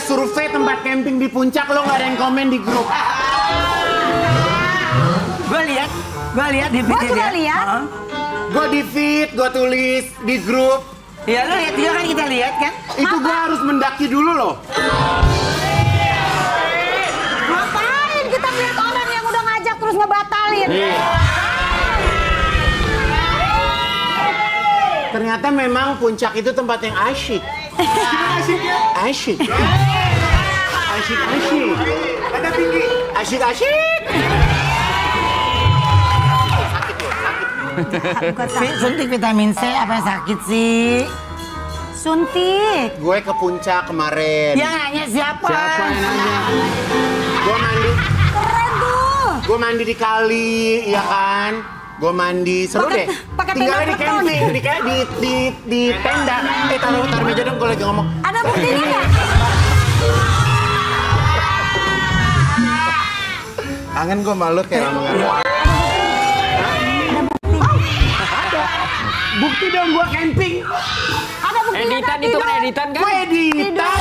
survei tempat camping di puncak, lo nggak ada yang komen di grup. Gue lihat di feed juga lihat. Gue di feed, gue tulis di grup. Iya lo lihat juga kan, kita lihat kan. Itu gue harus mendaki dulu loh. Ngapain kita lihat orang yang udah ngajak terus ngebatalin? Ternyata memang puncak itu tempat yang asyik. Asyik. Asyik. Ada tinggi. Asyik. Suntik vitamin C apa sakit sih? Suntik. Gue ke puncak kemarin. Yang nanya siapa? Siapa yang nanya? Gue mandi. Keren tuh. Gue mandi di kali, ya kan? Gue mandi, seru deh. Tinggalnya di camping, di tenda. Taruh meja dong, gue lagi ngomong. Ada buktinya nggak? Kangen gue malu kayak ngomong. Bukti dong gue camping. Ada buktinya. Editan itu kan editan kan? Gue editan.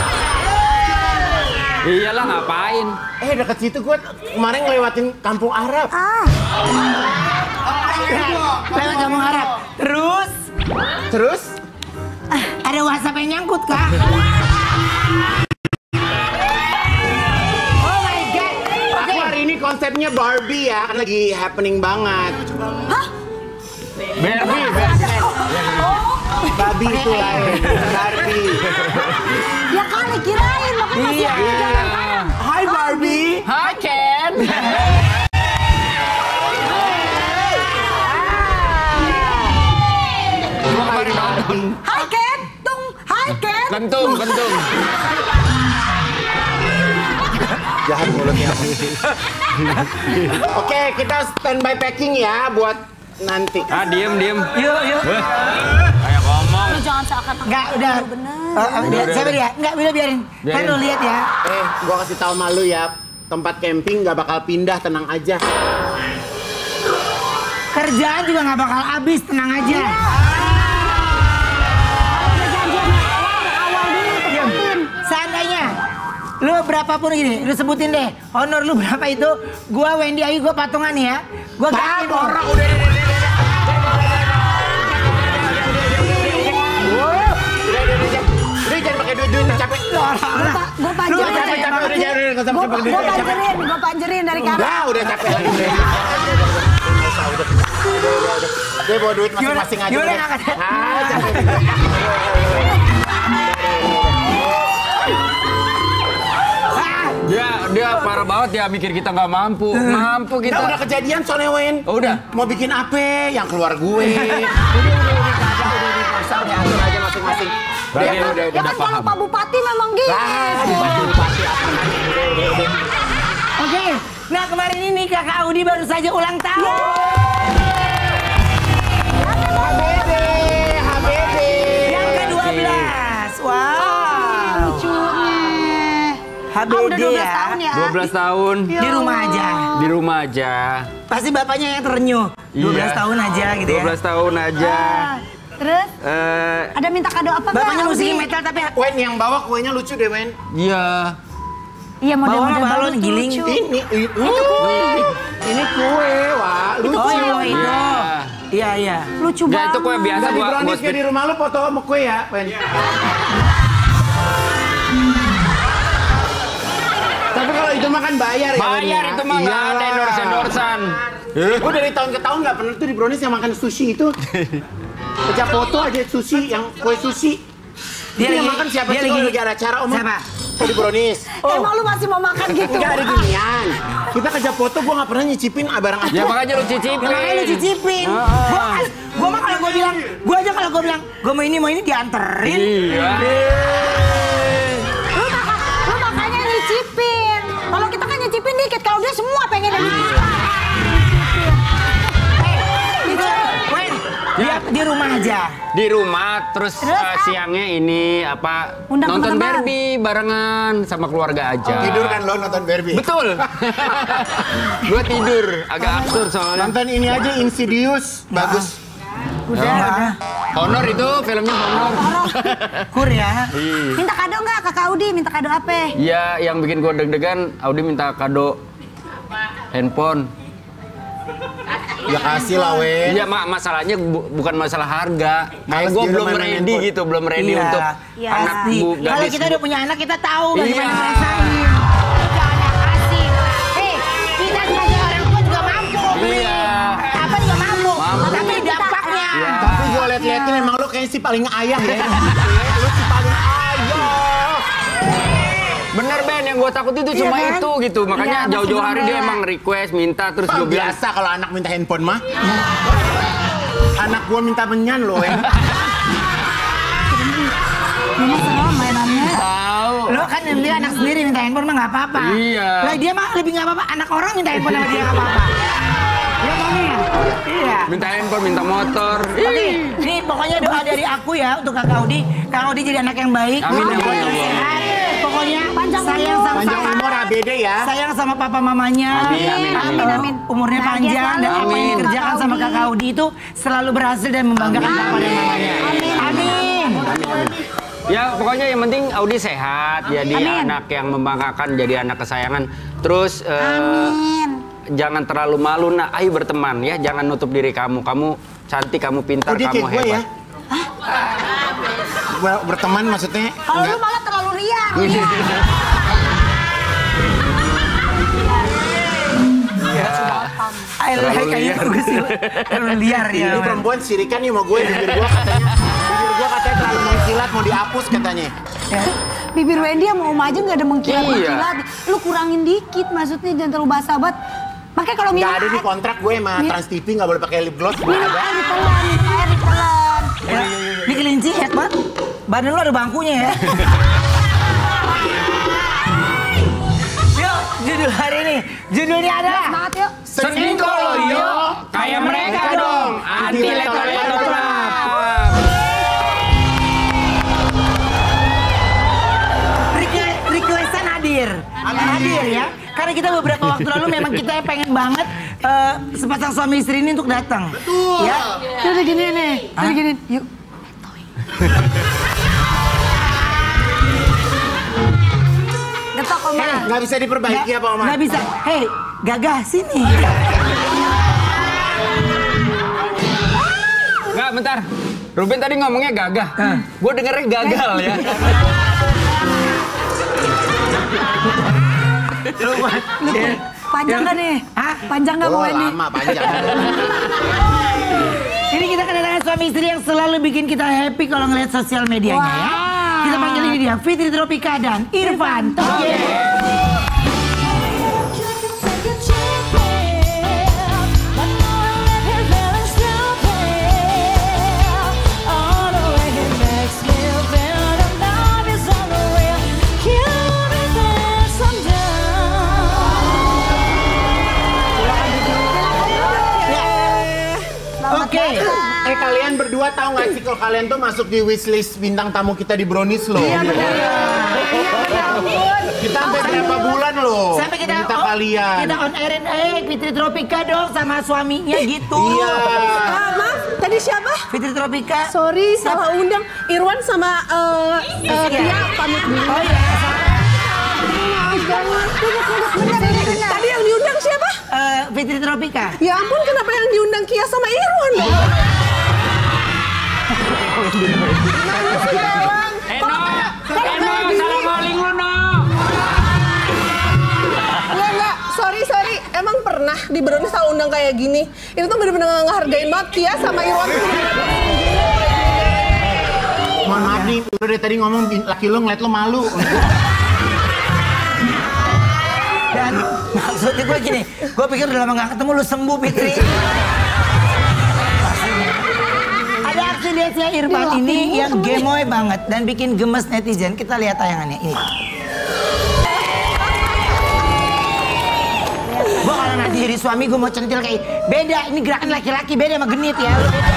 Iyalah ngapain? Deket situ gue kemarin ngelewatin kampung Arab. Lewat kampung Arab. Terus? Ada WhatsApp yang nyangkut kah? Oh my god. Aku hari ini konsepnya Barbie ya, kan lagi happening banget. Hah? Barbie. Babi itu lain, Barbie. Ya kali kirain, makanya masih Iya. ada jalan sekarang. Hai Barbie. Hai Ken. Hai Ken, hai Ken. Kentung. Jahat mulutnya. Oke, kita standby packing ya buat nanti. Diem. Yuk. Kayak ngomong. Lu jangan seakan Enggak, udah. Siapa dia? Enggak, udah biarin. Kan lo lihat ya. Gua kasih tahu malu ya, tempat camping nggak bakal pindah, tenang aja. Kerjaan juga nggak bakal habis, tenang aja. Seandainya lu berapapun gini, lu sebutin deh. Honor lu berapa itu? Gua Wendy Ayu, gua patungan nih ya. Gua gantiin Orang lu. udah. Udah jangan pakai duit capek. Gue panjerin dari kamar. Udah capek lagi. Udah bawa duit masing-masing aja. Gimana nggak ada? Dia parah banget ya, mikir kita nggak mampu. Mampu kita. Udah kejadian soalnya Wen. Oh, udah. Mau bikin apa? Yang keluar gue. Udah. Pasang ya, atur aja masing-masing. Udah Ya kan kalau Pak Bupati memang gitu. Oke. Nah, kemarin ini Kakak Audi baru saja ulang tahun. HBD. Yang ke-12. Wow. Lucunya. HBD Udah 12 ya. tahun ya. 12 tahun. Di rumah aja. Di rumah aja. Pasti bapaknya yang terenyuh. 12 tahun aja gitu ya. 12 tahun aja. Terus ada minta kado apa nggak? Bapaknya Audi? musiknya metal tapi Wen yang bawa kuenya lucu deh Wen. Iya. Iya model-model Bawa balon bagus tuh giling. lucu. Ini kue, wah lucu. Oh itu. Iya. Lucu Ya banget. itu kue biasa Dari buat brownies kayak di rumah lu foto sama kue ya, Wen. Tapi kalau itu mah kan bayar ya. Bayar itu mah nggak ada endorse-endorsan. Gue dari tahun ke tahun nggak pernah tuh di brownies yang makan sushi itu. Kerja foto aja sushi, yang kue sushi. Dia yang makan siapa sih kalau lagi ada acara Om? Siapa? Oh di brownies. Emang lu masih mau makan gitu? Enggak ada ginian. Kita kerja foto, gue nggak pernah nyicipin barang Ya acara. makanya lu cicipin. Makanya lu cicipin. Gua mah kalau gua bilang, gua mau ini dianterin. Iya. Lu makanya nyicipin. Kalau kita kan nyicipin dikit, kalau dia semua pengen dari kita. Dia di rumah aja. Di rumah terus siangnya ini apa Undang nonton teman-teman. Barbie barengan sama keluarga aja. Tidur kan lo nonton Barbie? Betul. Gua tidur agak absurd soalnya. Nonton ini aja Insidious, bagus. Udah. Honor itu filmnya Honor. Kur ya. Minta kado nggak Kakak Audi? Minta kado apa? Iya, yang bikin gue deg-degan, Audi minta kado handphone. Ya kasih lah, weh. Iya, masalahnya bukan masalah harga. Malah gue dia belum main ready handphone. gitu, belum ready Iya. untuk Iya. anak bu Kalau gadis. kita udah punya anak, kita tahu bagaimana Iya. ngerasain. Jangan kasih. Hei, kita sebagai orang tua juga mampu beli. Iya. Apa juga mampu. Mampu. Tapi dampaknya. Iya. Tapi gue liat-liatin emang lu kayaknya si paling ayah ya. Lu si paling ayah. Bener Ben, yang gue takut itu cuma kan? itu gitu. Makanya Iya, jauh-jauh hari masih dia belum emang request, minta terus gue bilang. Biasa kalau anak minta handphone mah. Anak gue minta menyan loh, ya. Ini serem mainannya. Tahu. Lo kan dia anak sendiri minta handphone mah nggak apa-apa. Iya. Lah dia mah lebih nggak apa-apa. Anak orang minta handphone sama dia nggak apa-apa. Ya maunya. Iya. Minta handphone, minta motor. Oke, ini pokoknya doa dari aku ya untuk Kak Audi. Kak Audi jadi anak yang baik. Amin, anak amin, yang amin. sehat. Pokoknya sayang sama Panjang papa. umur ABD ya. Sayang sama papa mamanya. Amin, amin, amin. Amin. Umurnya Bahagia panjang selalu. dan apa yang Amin. dikerjakan sama Kak Kakak Audi itu selalu berhasil dan membanggakan papa dan mamanya. Amin. Ya pokoknya yang penting Audi sehat, jadi Amin. anak yang membanggakan, jadi anak kesayangan. Terus Amin. jangan terlalu malu nak, ayo berteman ya, jangan nutup diri kamu. Kamu cantik, kamu pintar, Oh, dia kamu kayak gue ya. hebat. Berteman maksudnya Kalau lu malah terlalu liar. I like Terlalu kayak liar. gitu sih. Terlalu liar ya. Ini perempuan sirikan nih sama gue, bibir gue katanya terlalu mengkilat, mau dihapus katanya. Bibir Wendy sama Oma aja nggak ada mengkilat-mengkilat. Iya. Lu kurangin dikit, maksudnya jangan terlalu basa-bat. Makanya kalau minum Gak ada di kontrak gue sama Trans TV, gak boleh pakai lip gloss. Gak minum ada. air ditelan, minum air ditelan. Ya, ini kelinci ya, Pak. Badan lu ada bangkunya ya. Yuk, judul hari ini. Judulnya adalah Semangat yuk. Senin Koloyo, kayak mereka dong, anti leto-leto club. Requestan hadir. Hadir ya. Karena kita beberapa waktu lalu memang kita pengen banget sepasang suami istri ini untuk datang. Betul. Ya. Udah gini nih, udah gini. Yuk. Getok Oma. Gak bisa diperbaiki apa Oma? Nggak bisa. Hei, Gagah sini. Enggak, bentar. Ruben tadi ngomongnya gagah. Gue dengernya gagal ya. Panjang gak nih? Hah? Panjang gak mau Oh Wendy? lama, panjang. Ini kita kedatangan suami istri yang selalu bikin kita happy kalau ngeliat sosial medianya ya. Kita panggil ini dia, Fitri Tropika dan Irfan Thoye. Oke. Kalian berdua tahu gak sih kalau kalian tuh masuk di wishlist bintang tamu kita di Brownies loh. Iya benar. Kita sampai berapa bulan loh. Sampai kita kalian. Kita on airin Fitri Tropika dong sama suaminya gitu. Iya. Maaf, tadi siapa? Fitri Tropika. Sorry, salah undang. Irwan sama Tia pamit dulu. Oh iya. Tadi yang diundang siapa? Fitri Tropika. Ya ampun, kenapa yang diundang Kia sama Irwan dong? No, salah calling lu, no. Enggak, sorry. Emang pernah di Brownies salah undang kayak gini? Itu tuh bener-bener gak ngehargain banget. Kia sama Irwan tuh Mohon maaf nih, lu dari tadi ngomong laki lu ngeliat lu malu. Dan maksudnya gue gini, gue pikir udah lama gak ketemu lu sembuh Fitri. Ada aksi dance-nya Irfan ini yang gemoy banget dan bikin gemes netizen. Kita lihat tayangannya ini. Gue kalau nanti jadi suami gue mau centil kayak beda. Ini gerakan laki-laki beda sama genit ya. Lu beda.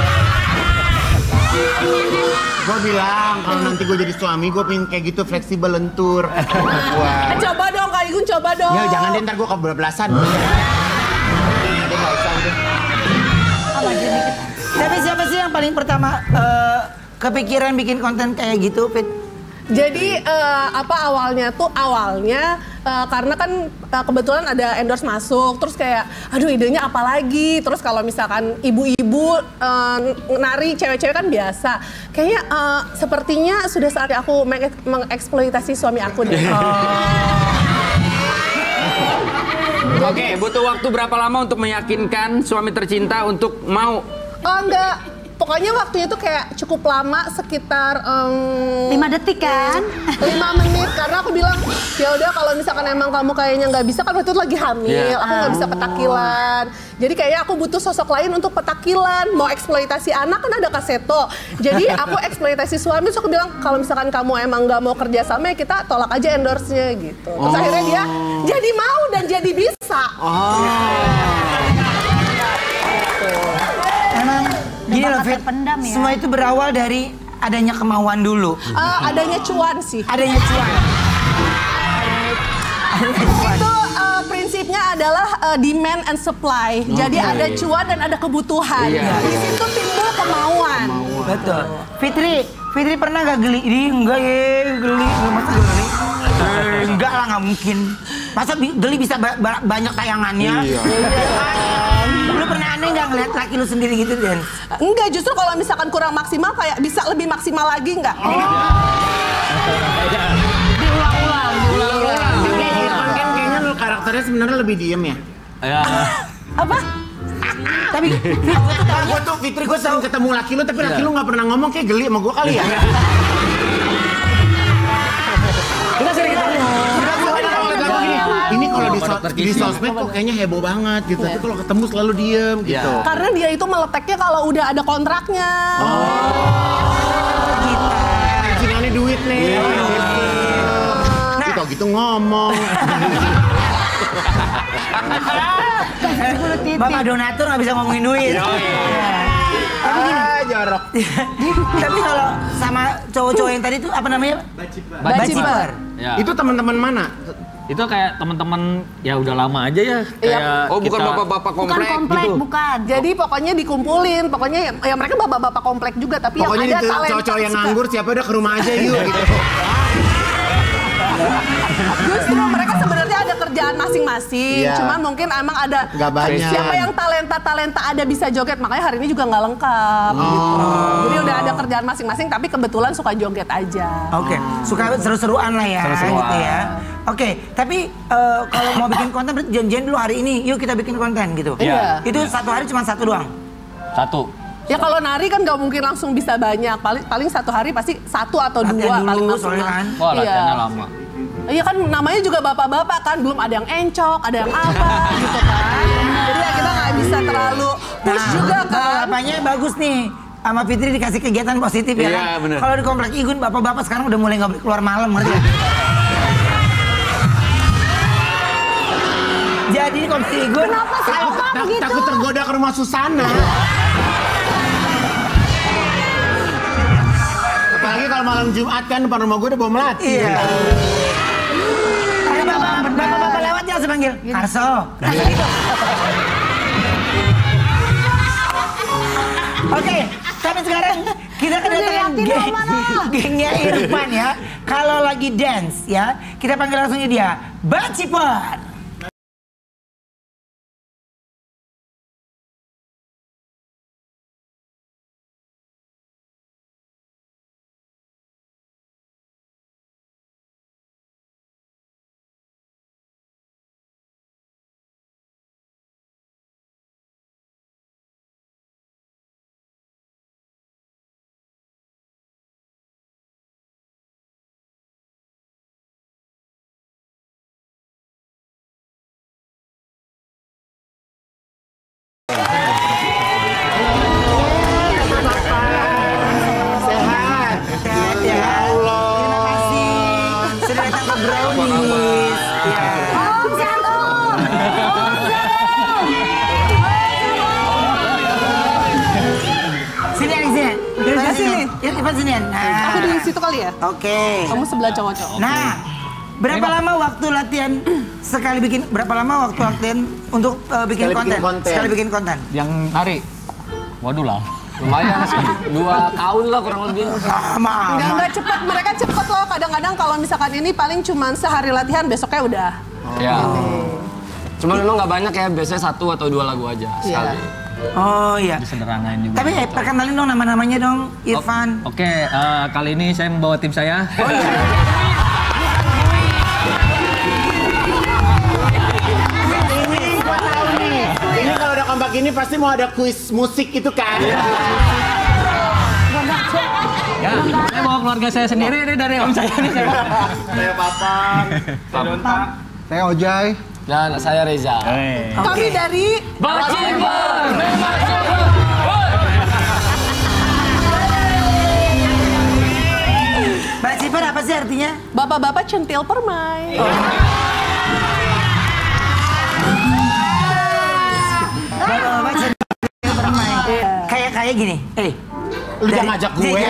Gue bilang kalau nanti gue jadi suami gue pengen kayak gitu fleksibel lentur. Wah. coba dong, Kak Igun coba dong. Ya jangan deh ntar gue kebablasan. Ada nggak usah deh. Tapi siapa sih yang paling pertama kepikiran bikin konten kayak gitu, Fit? Jadi awalnya karena kan kebetulan ada endorse masuk, terus kayak aduh idenya apa lagi, terus kalau misalkan ibu-ibu nari cewek-cewek kan biasa, kayaknya sepertinya sudah saatnya aku mengeksploitasi suami aku deh. Oke, butuh waktu berapa lama untuk meyakinkan suami tercinta untuk mau? Oh enggak. Pokoknya waktunya tuh kayak cukup lama, sekitar 5 detik kan? 5 menit, karena aku bilang ya udah kalau misalkan emang kamu kayaknya nggak bisa, kan waktu itu lagi hamil, aku nggak bisa petakilan. Jadi kayaknya aku butuh sosok lain untuk petakilan. Mau eksploitasi anak kan ada Kaseto. Jadi aku eksploitasi suami, terus aku bilang kalau misalkan kamu emang nggak mau kerja sama, ya kita tolak aja endorse-nya gitu. Terus akhirnya dia jadi mau dan jadi bisa. Emang gini loh, Fit, terpendam ya. semua itu berawal dari adanya kemauan dulu. Adanya cuan sih. Adanya cuan. Itu prinsipnya adalah demand and supply. Jadi ada cuan dan ada kebutuhan. Di situ timbul kemauan. Betul. Fitri pernah nggak geli? Enggak ya, geli. Masa geli? Enggak lah, nggak mungkin. Masa geli bisa banyak tayangannya? Iya. Lu pernah aneh nggak ngeliat laki lu sendiri gitu, Den? Enggak, justru kalau misalkan kurang maksimal kayak bisa lebih maksimal lagi nggak? Diulang-ulang. Kan kayaknya lu karakternya sebenarnya lebih diem ya? Ya. Apa? Tapi gue tuh Fitri, gue sering ketemu laki lu, tapi laki lu nggak pernah ngomong, kayak geli sama gue kali ya? Kita sering ketemu. Ini kalau di sosmed kok kayaknya heboh banget gitu, tapi kalau ketemu selalu diem gitu. Karena dia itu meleteknya kalau udah ada kontraknya. gitu. Cingannya duit nih. Nah, gitu ngomong. Bapak donatur nggak bisa ngomongin duit. Tapi gini, jorok. tapi kalau sama cowok-cowok yang tadi tuh apa namanya? Baciper. Ya. Itu teman-teman mana? Itu kayak teman-teman ya udah lama aja ya. Kayak Oh, bukan kita- bapak-bapak Bukan komplek komplek, gitu. bukan. Jadi pokoknya dikumpulin, pokoknya ya mereka bapak-bapak komplek juga, tapi Pokoknya yang ada itu talenta. cowok-cowok yang nganggur, siapa udah ke rumah aja yuk gitu. Justru mereka sebenarnya ada kerjaan masing-masing, Iya. cuman mungkin emang ada Nggak banyak. siapa yang talenta ada bisa joget, makanya hari ini juga nggak lengkap gitu. Jadi udah ada kerjaan masing-masing, tapi kebetulan suka joget aja. Oke, suka seru-seruan lah ya, Seru-seruan. gitu ya. Oke, tapi kalau mau bikin konten berarti janjian dulu hari ini, yuk kita bikin konten gitu. Iya. Itu satu hari cuma satu doang. Satu. Ya kalau nari kan nggak mungkin langsung bisa banyak, paling satu hari pasti satu atau Latihan dua paling dulu, maksimal. soalnya kan. Wah, latihannya Iya. lama. Iya kan namanya juga bapak-bapak kan, belum ada yang encok, ada yang apa gitu kan. Jadi ya kita nggak bisa terlalu push juga kan. Bapaknya bagus nih. Sama Fitri dikasih kegiatan positif ya Iya, kan? bener. Kalau di komplek Igun, bapak-bapak sekarang udah mulai nggak boleh keluar malam, ngerti ya? Jadi komplek Igun, Kenapa sih Bapak begitu? Takut tergoda ke rumah Susana. Apalagi kalau malam Jumat kan depan rumah gue udah bawa melati. iya. Ayo bapak-bapak lewat ya sepanggil Karso. Oke, tapi sekarang kita kedatangan gengnya Irfan ya. Kalau lagi dance ya, kita panggil langsung dia, Baciper. Sehat. Ya Allah. Terima kasih sudah datang ke Brownies. Ya. Om sehat Om. Sini Anik, sini. Irfan sini. Irfan sini. Nah. Aku di situ kali ya. Oke. Kamu sebelah cowok-cowok. Nah, berapa lama waktu latihan sekali bikin? Berapa lama waktu latihan untuk bikin Sekali konten? bikin konten. Sekali bikin konten. Yang nari. Waduh lah. Lumayan sih, 2 tahun lah kurang lebih. Enggak cepet, mereka cepet loh. Kadang-kadang kalau misalkan ini paling cuma sehari latihan, besoknya udah. Ya. Cuma memang nggak banyak ya, biasanya 1 atau 2 lagu aja sekali. Oh iya. Disederhanain juga. Tapi perkenalin dong nama-namanya dong, Irfan. Oke, kali ini saya membawa tim saya. Oh iya. Ini kalau udah kompak ini pasti mau ada kuis musik itu kan? Ya, saya bawa keluarga saya sendiri ini dari om saya nih. Saya Papang, saya Donta, Saya Ojai. Dan saya Reza. Kami dari Baciper! Baciper apa sih artinya? Bapak-bapak centil permai. Bapak-bapak centil permai. Kayak gini. lu jangan ngajak gue.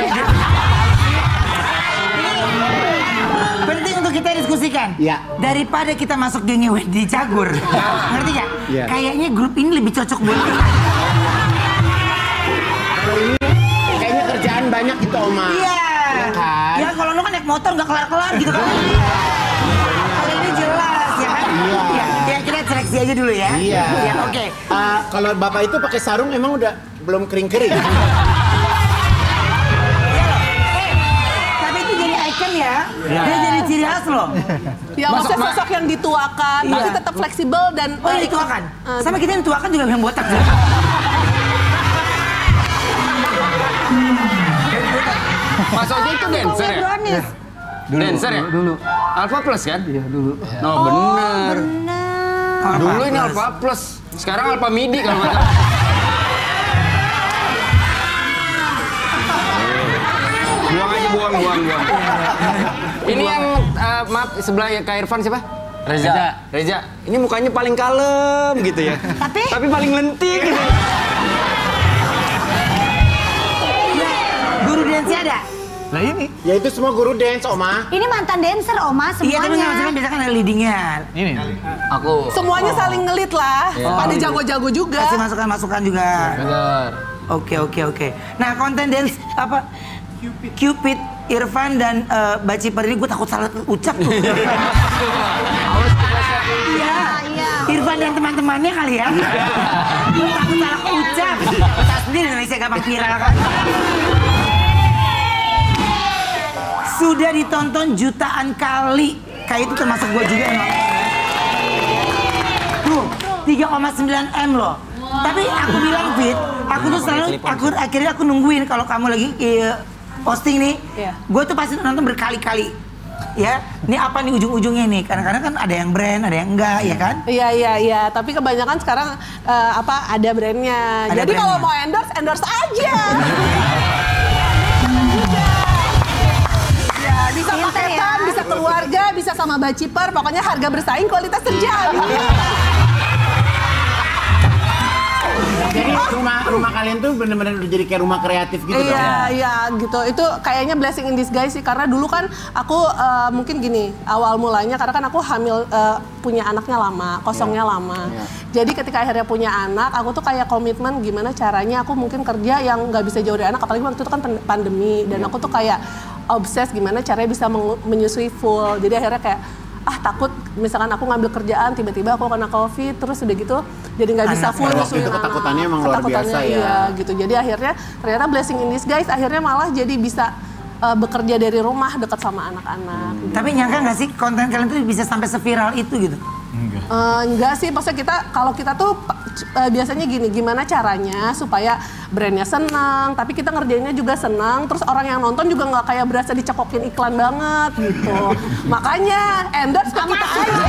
Penting untuk kita diskusikan. Iya. Daripada kita masuk gengnya Wendy Cagur. Ngerti gak? Iya. Kayaknya grup ini lebih cocok buat kita. Kayaknya kerjaan banyak gitu, Oma. Iya. Kan? Ya kalau lu kan naik motor nggak kelar-kelar gitu kan. Kalau ini jelas ya kan. Iya. Ya kita seleksi aja dulu ya. Iya. Ya, oke. Kalau bapak itu pakai sarung emang udah belum kering-kering. Tapi itu jadi icon ya. Dia jadi ciri khas loh. Ya maksudnya sosok yang dituakan, tapi tetap fleksibel dan Oh ya dituakan. Sama kita yang tuakan juga yang botak. Mas Ojo itu dancer ya? Brownies. Dancer ya? Dulu. Alpha Plus kan? Iya, dulu. Oh bener. Bener. Dulu ini Alpha Plus, sekarang Alpha Midi kalau nggak salah. Buang aja, buang. Ini yang, maaf, sebelah Kak Irfan siapa? Reza. Ini mukanya paling kalem gitu ya. Tapi paling lentik gitu. Guru dance ada? Nah ini. Ya itu semua guru dance, Oma. Ini mantan dancer, Oma, Iya tapi semuanya. maksudnya biasanya kan ada leadingnya. Ini. Aku. semuanya saling ngelit lah. Pada jago-jago juga. Kasih masukan-masukan juga. Bener. Oke. Nah konten dance apa? Cupid, Irfan dan Baciper ini gue takut salah ucap tuh. Iya. Irfan dan teman-temannya kali ya. Gue takut salah ucap. Kita sendiri Indonesia gampang viral kan. Sudah ditonton jutaan kali. Kayak itu termasuk gue juga yang tuh 3,9 M loh. Tapi aku bilang Fit, aku tuh selalu akhirnya aku nungguin kalau kamu lagi posting nih. Iya. Gue tuh pasti nonton berkali-kali. Ya, ini apa nih ujung-ujungnya nih? Kadang-kadang kan ada yang brand, ada yang enggak, ya kan? Iya. Tapi kebanyakan sekarang ada brandnya. Ada Jadi kalau brandnya. mau endorse aja. Bisa paketan, bisa keluarga, bisa sama Baciper. Pokoknya harga bersaing, kualitas terjamin. Jadi rumah kalian tuh bener-bener udah jadi kayak rumah kreatif gitu dong. Iya gitu. Itu kayaknya blessing in disguise sih. Karena dulu kan aku mungkin gini, awal mulanya karena kan aku hamil punya anaknya lama, kosongnya lama. Jadi ketika akhirnya punya anak, aku tuh kayak komitmen gimana caranya aku mungkin kerja yang nggak bisa jauh dari anak. Apalagi waktu itu kan pandemi. Dan aku tuh kayak obses gimana caranya bisa menyusui full. Jadi akhirnya kayak takut misalkan aku ngambil kerjaan tiba-tiba aku kena COVID terus udah gitu jadi nggak bisa full nyusuin itu ketakutannya emang luar biasa ya. Iya gitu. Jadi akhirnya ternyata blessing in disguise akhirnya malah jadi bisa bekerja dari rumah dekat sama anak-anak. Tapi nyangka nggak sih konten kalian tuh bisa sampai seviral itu gitu? Enggak sih, maksudnya kalau kita tuh biasanya gini, gimana caranya supaya brandnya senang, tapi kita ngerjainnya juga senang, terus orang yang nonton juga nggak kayak berasa dicekokin iklan banget gitu. Makanya endorse ke kita aja.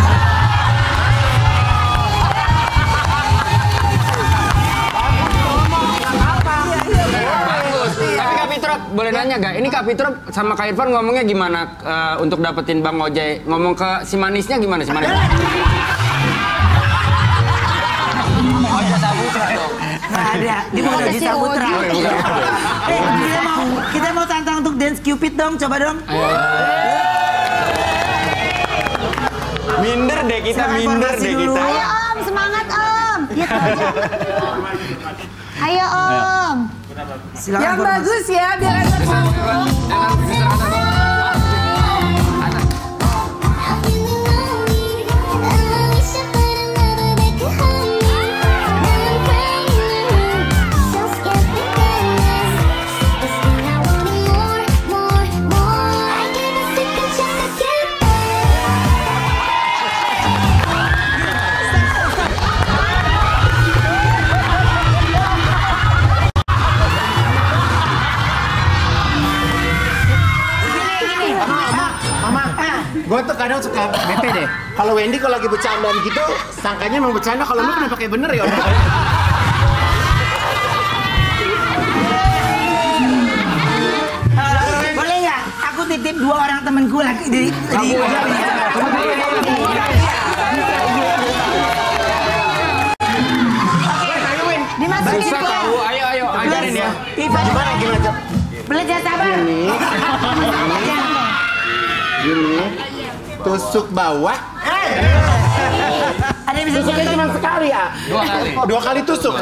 Tapi Kak Fitrop, boleh nanya gak? Ini Kak Fitrop sama Kak Irfan ngomongnya gimana untuk dapetin Bang Ojai? Ngomong ke si manisnya gimana si manis? Ojo Saputra dong. Nggak ada. Dia mau di Saputra. Kita mau tantang untuk dance Cupid dong, coba dong. Minder deh kita, minder deh kita. Ayo Om, semangat Om. Gitu aja. Ayo Om. Silakan. Yang bagus ya, biar ada Gue tuh kadang suka bete deh. Kalau Wendy kalau lagi bercandaan gitu, sangkanya emang bercanda. Kalau lu kenapa kayak bener ya? Boleh nggak? Aku titip 2 orang temenku lagi di Dimasukin Bisa tahu, ayo ajarin ya. Gimana? belajar sabar. Gini. Tusuk bawah. Ada yang bisa Tusuknya cuma sekali ya? 2 kali. Oh, 2 kali tusuk.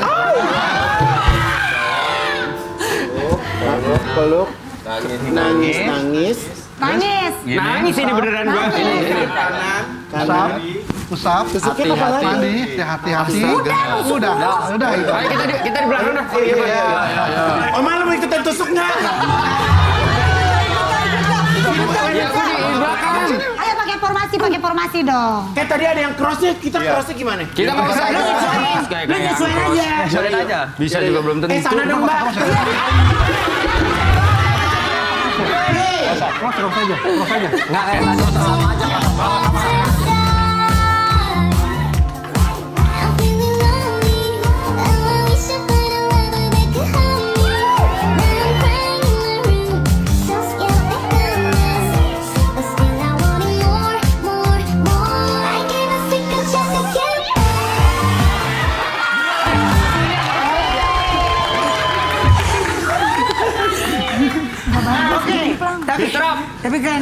Peluk. Nangis. Nangis. Nangis ini beneran gua. Kanan. Usap. Tusuknya apa lagi? Hati-hati. Udah itu. Ayo kita di belakang dah. Oh, malah mau ikutan tusuk nggak? Ya aku di belakang. Ayo pakai formasi dong. Kayak tadi ada yang crossnya, kita crossnya gimana? Kita mau usah. Lu nyesuaiin aja. Sulit aja. Bisa juga belum tentu. Sana dong, Mbak. Terus aja. Enggak kayak tadi sama aja Pak. Tapi kan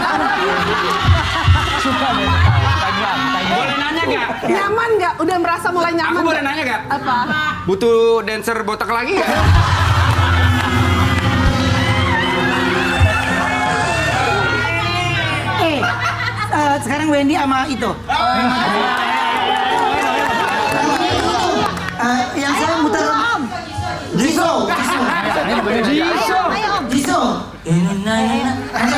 Boleh nanya nggak? nyaman nggak? Udah merasa mulai nyaman? Aku boleh nggak? nanya nggak? Apa? Butuh dancer botak lagi nggak? sekarang Wendy sama itu. Yang saya muter Jisoo. Ayo Om. Jisoo. Ada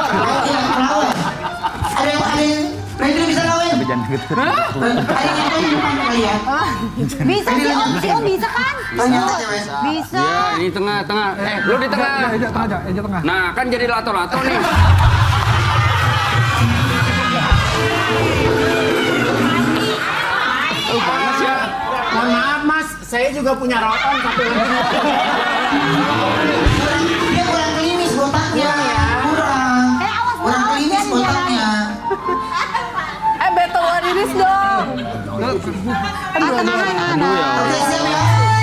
yang Wendy bisa lawan. Ada yang di depan kali ya. Bisa sih Om, si Om bisa kan? Tanya cewek. Bisa. Ya, ini tengah. Lu di tengah. Ejak tengah. Nah, kan jadi lato-lato nih. Panas ya. Mohon maaf, Mas. Saya juga punya raut on satu lagi. Dia kurang klinis botaknya. Kurang. Awas Kurang klinis botaknya. Battle Iris dong. Oke, siap ya.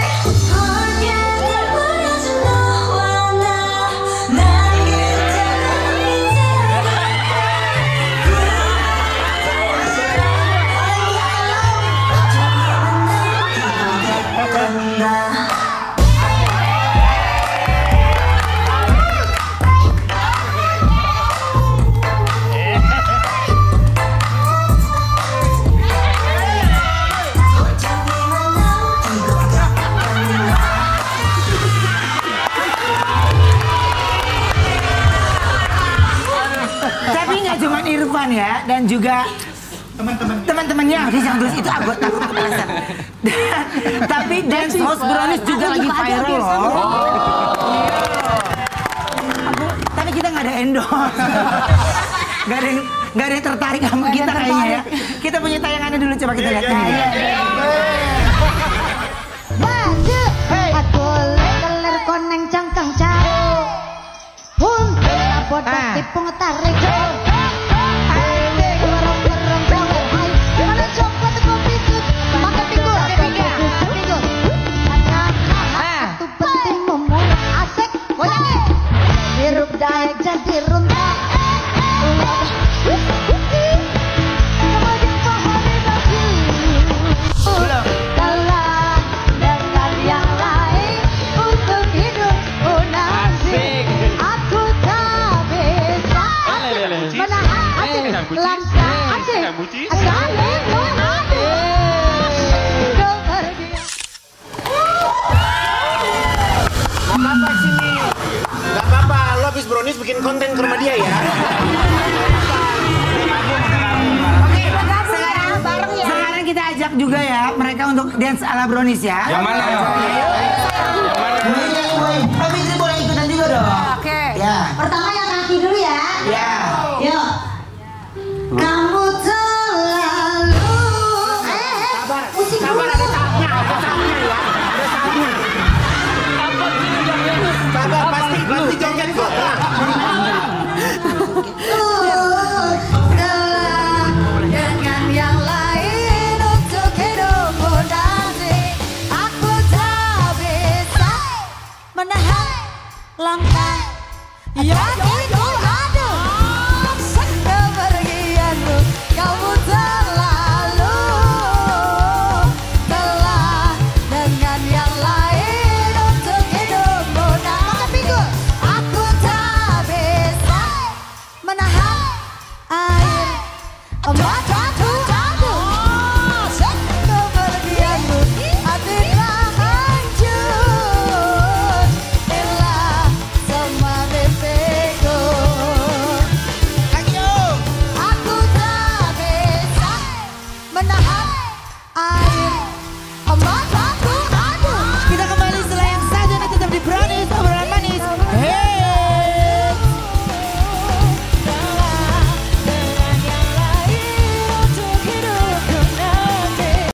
Tapi nggak cuma Irfan ya, dan juga teman-temannya yang terus itu aku takut kepanasan. Tapi dance host Brownies juga lagi viral loh. Tapi kita nggak ada endorse. Nggak ada yang tertarik sama kita kayaknya ya. Kita punya tayangannya dulu, coba kita lihat ini. Baju, aku leler koneng cangkang jauh. Pun, bodoh tipung tarik. Jadi runtuh. Kalah dengan yang lain untuk hidup. habis brownies bikin konten ke rumah dia ya. Oke, sekarang kita ajak juga ya mereka untuk dance ala brownies ya. Yang mana ya? Yang mana? Fitri boleh ikutan juga dong. Oke. Ya. Pertama yang kaki dulu ya. Ya.